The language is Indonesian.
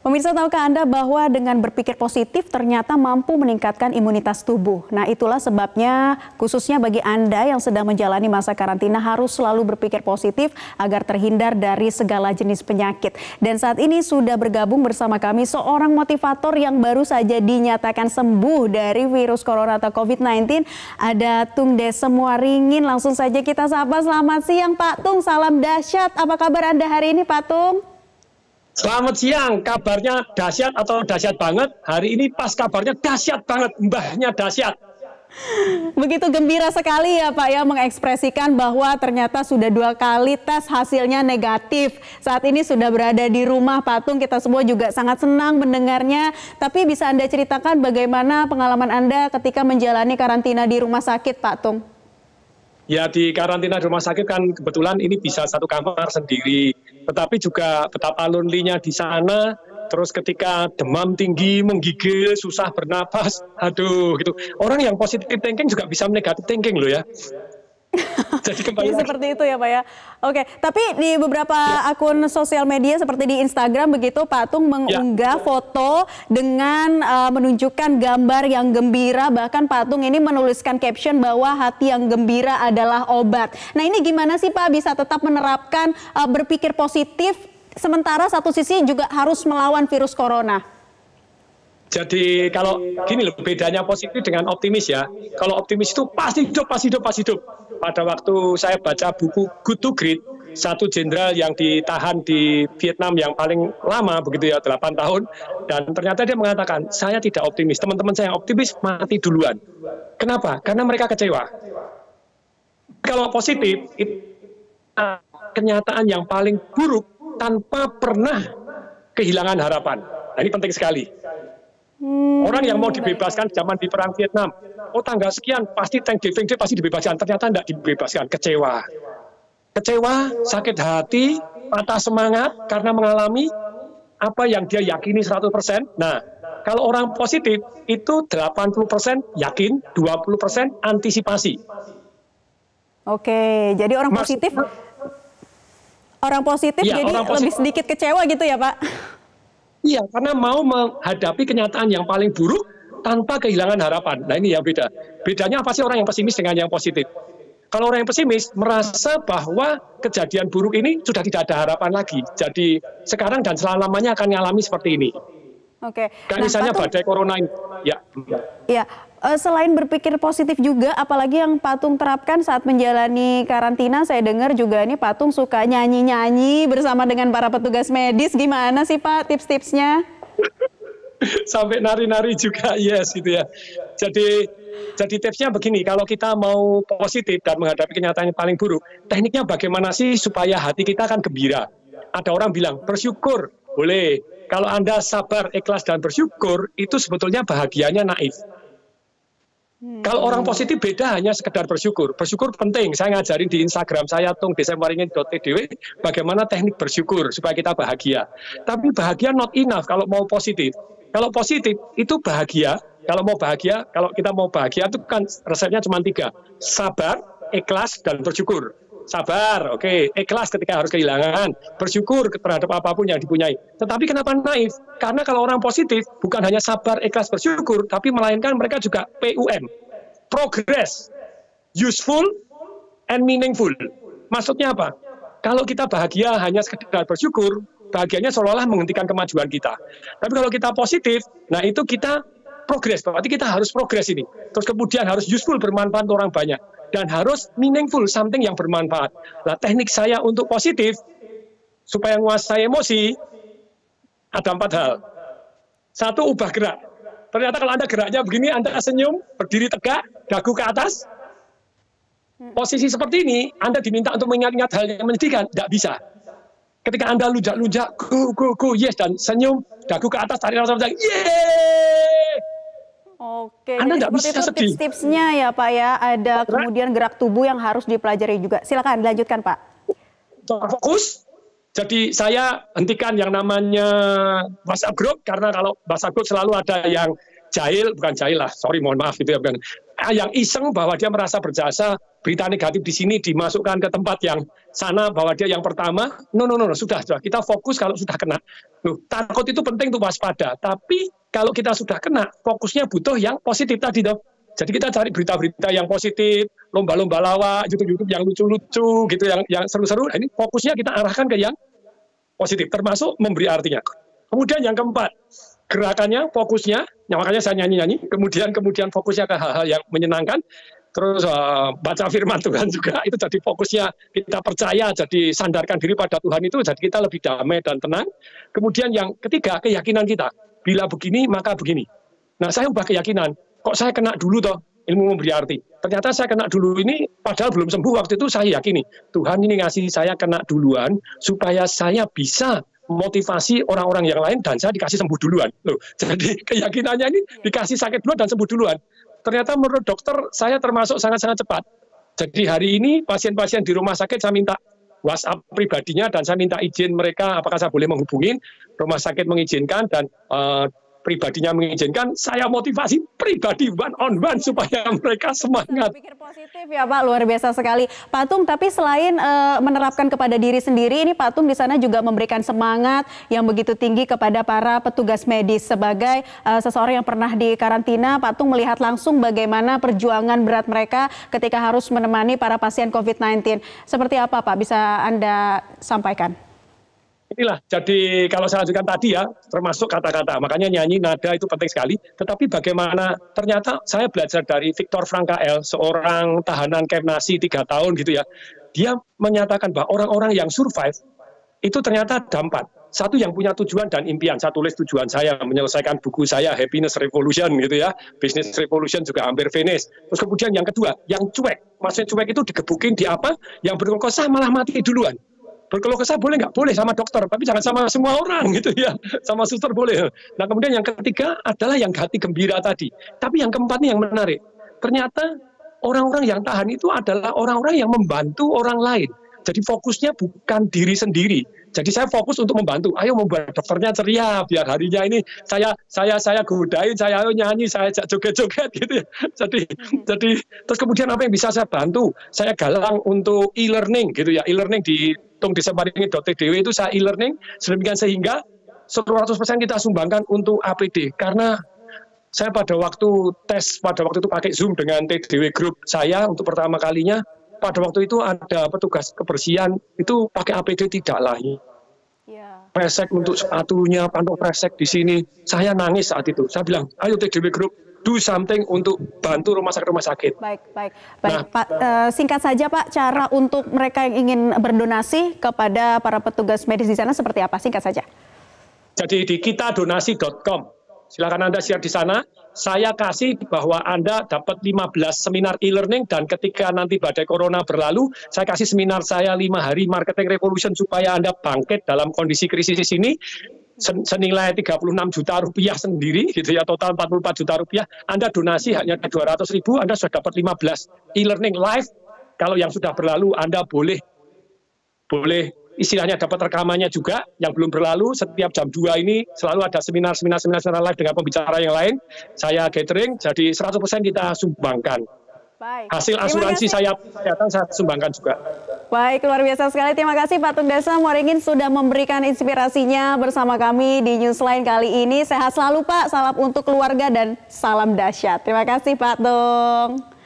Pemirsa, tahukah Anda bahwa dengan berpikir positif ternyata mampu meningkatkan imunitas tubuh? Nah, itulah sebabnya khususnya bagi Anda yang sedang menjalani masa karantina harus selalu berpikir positif agar terhindar dari segala jenis penyakit. Dan saat ini sudah bergabung bersama kami seorang motivator yang baru saja dinyatakan sembuh dari virus corona atau COVID-19. Ada Tung Desem Waringin. Langsung saja kita sapa. Selamat siang Pak Tung, salam dahsyat. Apa kabar Anda hari ini Pak Tung? Selamat siang, kabarnya dahsyat atau dahsyat banget? Hari ini pas kabarnya dahsyat banget, mbahnya dahsyat. Begitu gembira sekali ya Pak ya mengekspresikan bahwa ternyata sudah 2 kali tes hasilnya negatif. Saat ini sudah berada di rumah Pak Tung, kita semua juga sangat senang mendengarnya. Tapi bisa Anda ceritakan bagaimana pengalaman Anda ketika menjalani karantina di rumah sakit Pak Tung? Ya, di karantina di rumah sakit kan kebetulan ini bisa 1 kamar sendiri. Tetapi juga betapa lonely-nya di sana, terus ketika demam tinggi, menggigil, susah bernapas, aduh gitu. Orang yang positive thinking juga bisa negative thinking loh ya. Jadi seperti itu ya Pak ya. Oke, tapi di beberapa akun sosial media seperti di Instagram begitu Pak Tung mengunggah foto dengan menunjukkan gambar yang gembira, bahkan Pak Tung ini menuliskan caption bahwa hati yang gembira adalah obat. Nah, ini gimana sih Pak bisa tetap menerapkan berpikir positif sementara satu sisi juga harus melawan virus corona? Jadi kalau gini loh, bedanya positif dengan optimis ya. Kalau optimis itu pasti hidup, pasti hidup, pasti hidup. Pada waktu saya baca buku Good to Great, 1 jenderal yang ditahan di Vietnam yang paling lama begitu ya, 8 tahun. Dan ternyata dia mengatakan, saya tidak optimis. Teman-teman saya yang optimis mati duluan. Kenapa? Karena mereka kecewa. Kalau positif, itu kenyataan yang paling buruk tanpa pernah kehilangan harapan. Nah, ini penting sekali. Orang yang mau dibebaskan zaman di perang Vietnam, oh tanggal sekian pasti Thanksgiving Day pasti dibebaskan, ternyata tidak dibebaskan, kecewa, sakit hati, patah semangat karena mengalami apa yang dia yakini 100%. Nah, kalau orang positif itu 80% yakin, 20% antisipasi. Oke, jadi orang positif ya, jadi lebih sedikit kecewa gitu ya Pak? Iya, karena mau menghadapi kenyataan yang paling buruk tanpa kehilangan harapan. Nah, ini yang beda. Bedanya apa sih orang yang pesimis dengan yang positif? Kalau orang yang pesimis merasa bahwa kejadian buruk ini sudah tidak ada harapan lagi. Jadi sekarang dan selama-lamanya akan mengalami seperti ini. Oke. Kayak misalnya badai corona ini. Ya. Ya, selain berpikir positif juga, apalagi yang Pak Tung terapkan saat menjalani karantina, saya dengar juga ini Pak Tung suka nyanyi-nyanyi bersama dengan para petugas medis. Gimana sih Pak tips-tipsnya? Sampai nari-nari juga, yes gitu ya. Jadi tipsnya begini, kalau kita mau positif dan menghadapi kenyataan yang paling buruk, tekniknya bagaimana sih supaya hati kita kan gembira? Ada orang bilang bersyukur, boleh. Kalau Anda sabar, ikhlas, dan bersyukur, itu sebetulnya bahagianya naif. Kalau orang positif beda hanya sekedar bersyukur. Bersyukur penting. Saya ngajarin di Instagram saya, tungdesemwaringin.tdw, bagaimana teknik bersyukur supaya kita bahagia. Tapi bahagia not enough kalau mau positif. Kalau positif itu bahagia. Kalau kita mau bahagia itu kan resepnya cuma 3. Sabar, ikhlas, dan bersyukur. Sabar, oke. Ikhlas ketika harus kehilangan, bersyukur terhadap apapun yang dipunyai. Tetapi kenapa naif? Karena kalau orang positif bukan hanya sabar, ikhlas, bersyukur, tapi melainkan mereka juga PUM, progress, useful, and meaningful. Maksudnya apa? Kalau kita bahagia hanya sekedar bersyukur, bahagianya seolah-olah menghentikan kemajuan kita. Tapi kalau kita positif, nah itu kita progress, berarti kita harus progress ini. Terus kemudian harus useful, bermanfaat untuk orang banyak. Dan harus meaningful, something yang bermanfaat. Nah, teknik saya untuk positif, supaya menguasai emosi, ada 4 hal. 1, ubah gerak. Ternyata kalau Anda geraknya begini, Anda senyum, berdiri tegak, dagu ke atas. Posisi seperti ini, Anda diminta untuk mengingat-ingat hal yang menyedihkan, tidak bisa. Ketika Anda lunjak-lunjak, go, yes, dan senyum, dagu ke atas, tarik nafas, yeay! Oke, Anda jadi seperti itu tips-tipsnya ya Pak ya. Ada kemudian gerak tubuh yang harus dipelajari juga. Silakan dilanjutkan Pak. Fokus. Jadi saya hentikan yang namanya WhatsApp group, karena kalau WhatsApp group selalu ada yang jahil, bukan jahil lah, sorry mohon maaf gitu ya, yang iseng bahwa dia merasa berjasa, berita negatif di sini dimasukkan ke tempat yang sana bahwa dia yang pertama. No, sudah. Kita fokus kalau sudah kena. Loh, takut itu penting untuk waspada. Tapi kalau kita sudah kena, fokusnya butuh yang positif tadi toh. Jadi kita cari berita-berita yang positif, lomba-lomba lawak, YouTube yang lucu-lucu gitu, yang seru-seru. Ini fokusnya kita arahkan ke yang positif, termasuk memberi artinya. Kemudian yang keempat, gerakannya, fokusnya, makanya saya nyanyi-nyanyi. Kemudian fokusnya ke hal-hal yang menyenangkan. Terus baca firman Tuhan juga, itu jadi fokusnya kita percaya, jadi sandarkan diri pada Tuhan itu, jadi kita lebih damai dan tenang. Kemudian yang ketiga, keyakinan kita. Bila begini, maka begini. Nah, saya ubah keyakinan. Kok saya kena dulu toh ilmu memberi arti. Ternyata saya kena dulu ini, padahal belum sembuh waktu itu saya yakini. Tuhan ini ngasih saya kena duluan, supaya saya bisa motivasi orang-orang yang lain dan saya dikasih sembuh duluan. Loh, jadi keyakinannya ini dikasih sakit duluan dan sembuh duluan. Ternyata menurut dokter saya termasuk sangat-sangat cepat. Jadi hari ini pasien-pasien di rumah sakit saya minta WhatsApp pribadinya dan saya minta izin mereka apakah saya boleh menghubungin, rumah sakit mengizinkan dan pribadinya mengizinkan, saya motivasi pribadi one on one supaya mereka semangat. Pikir positif ya Pak, luar biasa sekali. Pak Tung, tapi selain menerapkan kepada diri sendiri, ini Pak Tung di sana juga memberikan semangat yang begitu tinggi kepada para petugas medis. Sebagai seseorang yang pernah di karantina, Pak Tung melihat langsung bagaimana perjuangan berat mereka ketika harus menemani para pasien COVID-19. Seperti apa Pak, bisa Anda sampaikan? Inilah, jadi kalau saya lanjutkan tadi ya, termasuk kata-kata, makanya nyanyi nada itu penting sekali, tetapi bagaimana, ternyata saya belajar dari Viktor Frankl, seorang tahanan Kemnasi 3 tahun gitu ya, dia menyatakan bahwa orang-orang yang survive, itu ternyata ada 4. Satu yang punya tujuan dan impian, saya tulis tujuan saya, menyelesaikan buku saya, Happiness Revolution gitu ya, Business Revolution juga hampir finish. Terus kemudian yang kedua, yang cuek, maksudnya cuek itu digebukin di apa, yang berkeluh kesah malah mati duluan. Berkeluh kesah boleh nggak? Boleh sama dokter, tapi jangan sama semua orang gitu ya. Sama suster boleh. Nah kemudian yang ketiga adalah yang hati gembira tadi. Tapi yang keempat nih yang menarik. Ternyata orang-orang yang tahan itu adalah orang-orang yang membantu orang lain. Jadi fokusnya bukan diri sendiri. Jadi saya fokus untuk membantu. Ayo membuat dokternya ceria, biar harinya ini saya godain, saya ayo nyanyi, saya joget-joget gitu ya. Jadi terus kemudian apa yang bisa saya bantu? Saya galang untuk e-learning gitu ya. E-learning di tungdiseparingi.tdw itu saya e-learning sedemikian sehingga 100% kita sumbangkan untuk APD. Karena saya pada waktu itu pakai Zoom dengan TDW Group saya untuk pertama kalinya. Pada waktu itu ada petugas kebersihan itu pakai APD tidak lain. Presek untuk sepatunya, pantong presek di sini. Saya nangis saat itu. Saya bilang, ayo TDW Group, do something untuk bantu rumah sakit. Baik. Nah, Pak, singkat saja Pak, cara untuk mereka yang ingin berdonasi kepada para petugas medis di sana seperti apa? Singkat saja. Jadi di kitadonasi.com. Silakan Anda share di sana. Saya kasih bahwa Anda dapat 15 seminar e-learning dan ketika nanti badai corona berlalu, saya kasih seminar saya 5 hari marketing revolution supaya Anda bangkit dalam kondisi krisis ini senilai 36 juta rupiah sendiri gitu ya, total 44 juta rupiah. Anda donasi hanya 200.000, Anda sudah dapat 15 e-learning live. Kalau yang sudah berlalu Anda boleh istilahnya dapat rekamannya juga yang belum berlalu. Setiap jam 2 ini selalu ada seminar live dengan pembicara yang lain. Saya gathering, jadi 100% kita sumbangkan. Baik. Hasil asuransi saya sumbangkan juga. Baik, luar biasa sekali. Terima kasih Pak Tung Desem Waringin sudah memberikan inspirasinya bersama kami di Newsline kali ini. Sehat selalu Pak, salam untuk keluarga dan salam dahsyat. Terima kasih Pak Tung.